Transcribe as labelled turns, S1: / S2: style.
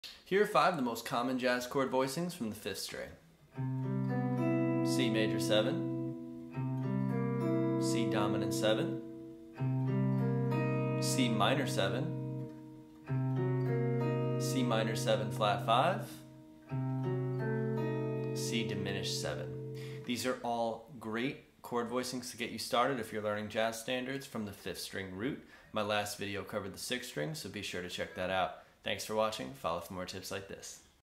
S1: Here are 5 of the most common jazz chord voicings from the 5th string. C major 7, C dominant 7, C minor 7, C minor 7 flat 5, C diminished 7. These are all great chord voicings to get you started if you're learning jazz standards from the 5th string root. My last video covered the 6th string, so be sure to check that out. Thanks for watching. Follow for more tips like this.